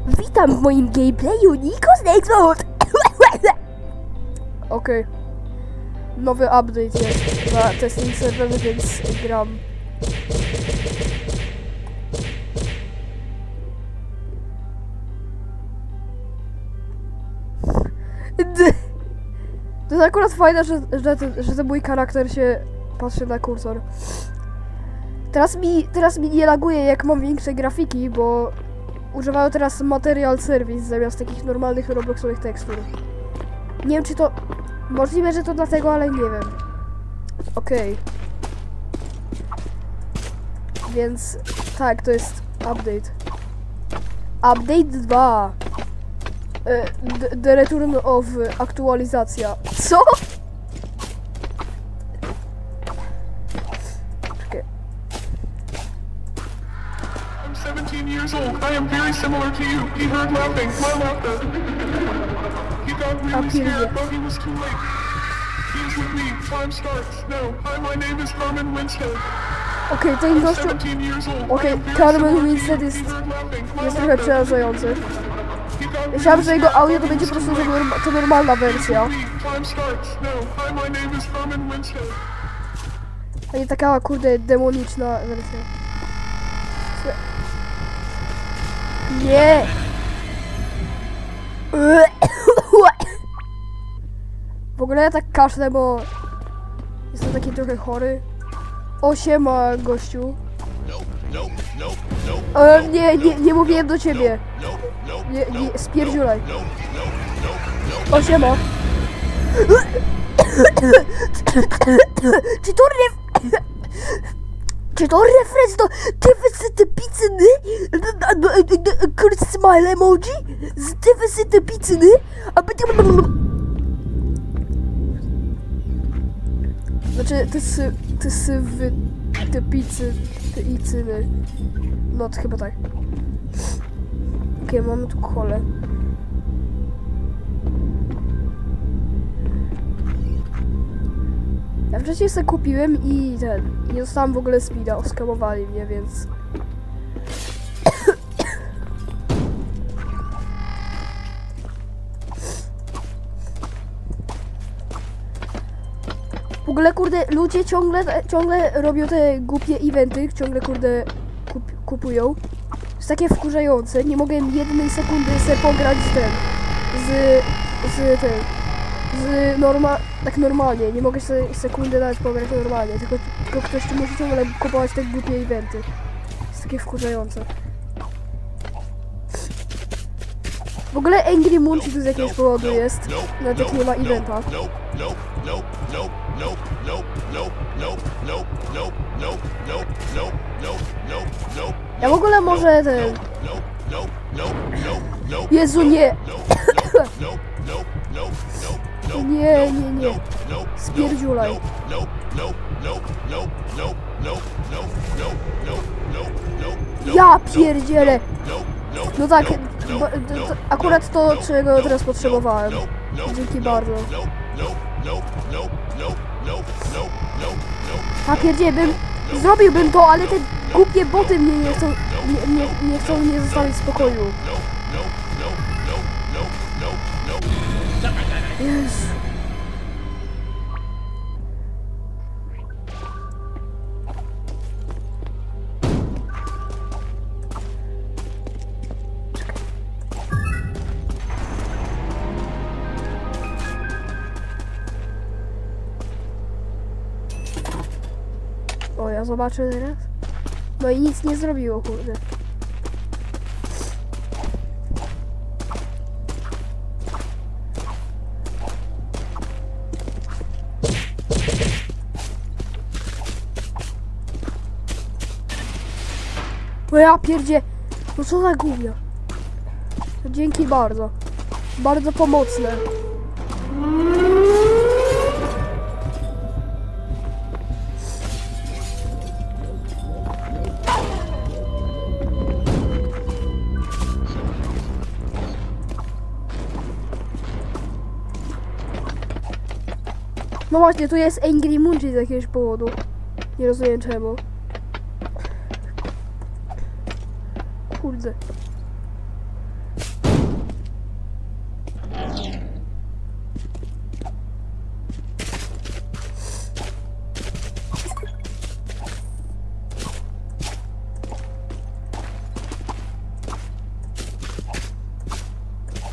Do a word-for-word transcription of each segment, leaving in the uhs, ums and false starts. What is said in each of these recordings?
Witam w moim gameplayu Nikos Next Mode. Okej. Okay. Nowy update jest na testing serwer, więc gram. To jest akurat fajne, że, że, ten, że ten mój charakter się patrzy na kursor. Teraz mi, teraz mi nie laguje, jak mam większe grafiki, bo używają teraz Material Service zamiast takich normalnych robloxowych tekstur. Nie wiem, czy to... Możliwe, że to dlatego, ale nie wiem. Okej. Okay. Więc tak, to jest update. Update dwa. The, the return of aktualizacja. Co? Okay. I'm seventeen years old. I am very similar to you. He heard laughing. My laughter. He got really scared, but he was too late. He is with me. Time starts. No. Hi, my name is Carmen Winstead. Okej, okay, ten gościu... Okej, okay, Carmen Winstead jest... jest trochę przerażający. Myślałem, że jego audio to będzie po prostu norma to normalna wersja. A nie taka, kurde, demoniczna wersja. Nie! W ogóle ja tak kaszlę, bo jestem taki trochę chory. O, siema, gościu. E, nie, nie, nie mówiłem do ciebie. Nie, nie, spierdziulaj. O, siema. Czy to ref... Czy to referenc do deficyty pizzyny? Kurt smile emoji? Z deficyty pizzyny? Znaczy, te sy... te sywy... te pizzy... te icyny... No, to chyba tak. Okej, okay, mamy tu kolę. Ja wcześniej sobie kupiłem i ten... nie dostałem w ogóle speeda, oskamowali mnie, więc... W ogóle, kurde, ludzie ciągle, ciągle robią te głupie eventy, ciągle, kurde, kup, kupują. To jest takie wkurzające, nie mogę jednej sekundy sobie pograć z ten, z, z ten, z norma, tak normalnie, nie mogę sobie sekundy nawet pograć normalnie, tylko, tylko ktoś tu musi ciągle kupować te głupie eventy. To jest takie wkurzające. W ogóle Angry Munchie tu z jakiegoś powodu jest, nawet jak nie ma eventa. Ja w ogóle może ten... Jezu, nie! Nie, nie, nie. Spierdziulaj. Ja pierdzielę! No tak, bo, to, akurat to, czego teraz potrzebowałem. Dzięki bardzo. A pierdzielę, bym... Zrobiłbym to, ale te głupie boty mnie nie chcą... Nie, nie, nie chcą mnie zostawić w spokoju. Jezu. O, ja zobaczę teraz. No i nic nie zrobiło, kurde. No ja pierdzie. No co za głupia. Dzięki bardzo. Bardzo pomocne. No właśnie, tu jest Angry Munchie z jakiegoś powodu. Nie rozumiem czemu. Kurde.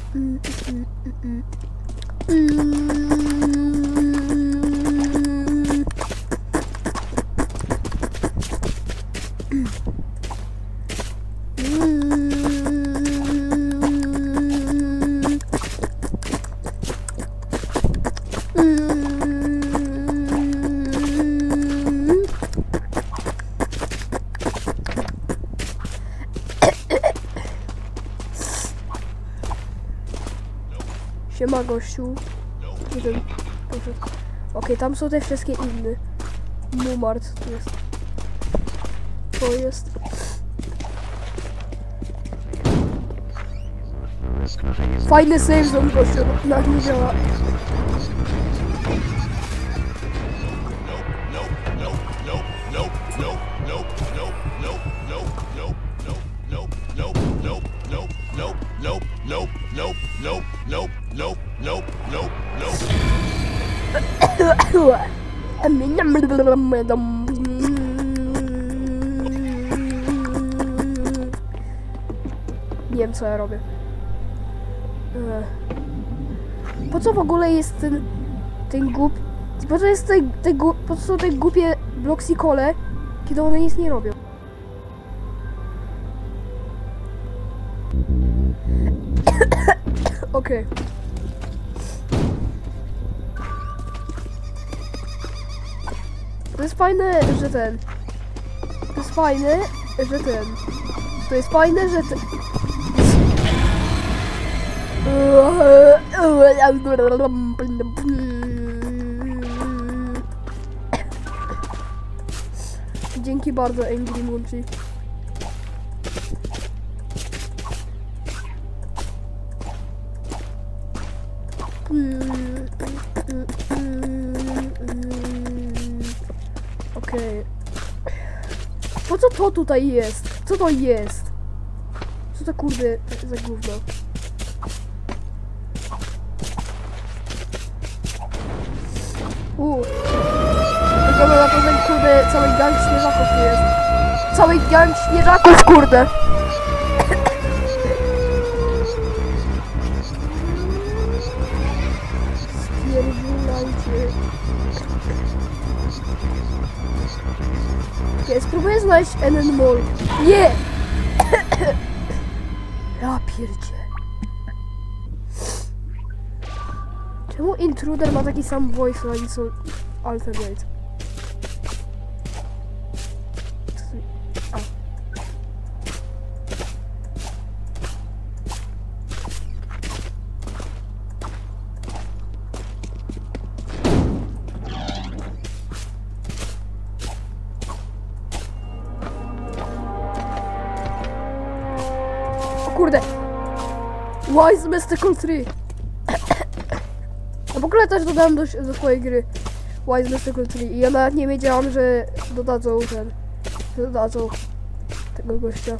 Mm, mm, mm, mm. Siema gościu. Jeden poszedł. Okej, tam są te wszystkie inne. Mumart tu jest. To jest. Fajny save zone gościu. Na nie działa. Nie wiem co ja robię. Po co w ogóle jest ten ten głup... Po co jest te, te, po co są te głupie bloksykole, kiedy one nic nie robią? Okej. Okay. To jest fajne, że ten... To jest fajne, że ten... To jest fajne, że ten... Dzięki bardzo, Angry Munchi. Okej. Po co to tutaj jest? Co to jest? Co to kurde za gówno? Uuu. Wygląda na to, że kurde cały gang śnieżaków tu jest. Cały gang śnieżaków, kurde! Spierdzielajcie. Okay, spróbuję znaleźć N N Mall. Nie! Ja pierdzie. Czemu Intruder ma taki sam voice line co Alternate? A. O kurde! Wise Mystical trzy! A w ogóle też dodałem do, do swojej gry Wise Mystical trzy i ja nawet nie wiedziałam, że dodadzą ten, że dodadzą tego gościa.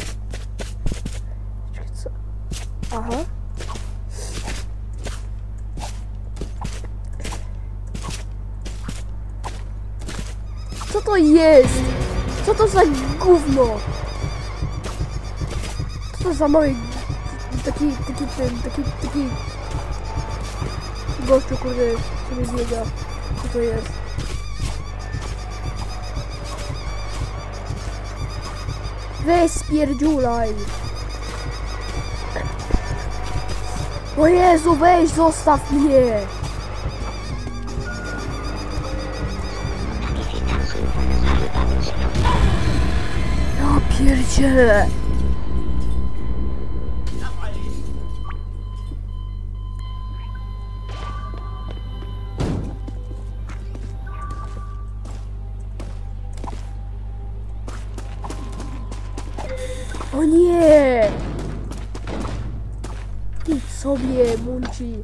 Co? Aha. Co to jest? Co to za gówno? Co to za mały taki, taki, ten, taki, taki gościu, kurde, który biega. Co to jest? Weź spierdziulaj! O Jezu, weź, zostaw mnie! Ja pierdzielę! O nie! Idź sobie, Munchi.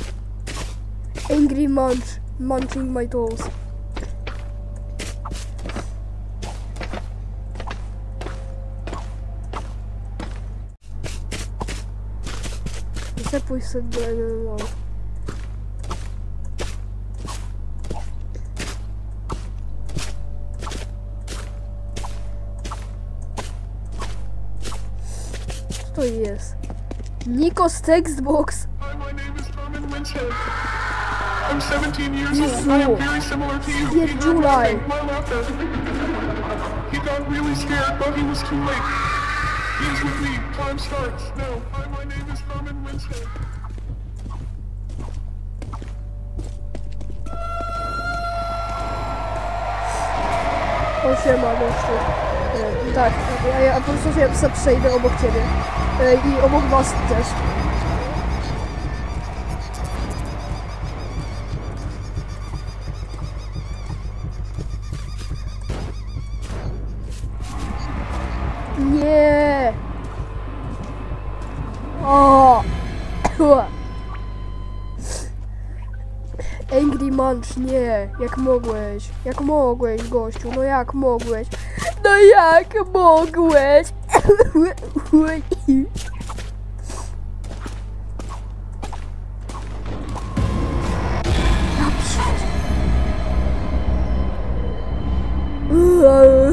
Angry Munch, munching my toes. Zapuść sobie do N N Mall. Co to jest? Nikos Textbox. Carmen Winstead. I'm seventeen years old. Jezu. I am very similar to you. He heard Spierdziulaj. laughing, my laughter. He got really scared, but he was too late. He is with me. Time starts now. Hi, my name is Carmen Winstead. O, siema, gościu. E, tak, ja, ja po prostu się psa przejdę obok ciebie. E, I obok was też. Nie. O. Angry Munch, nie. Jak mogłeś? Jak mogłeś, gościu? No jak mogłeś? No jak mogłeś? Ja pier-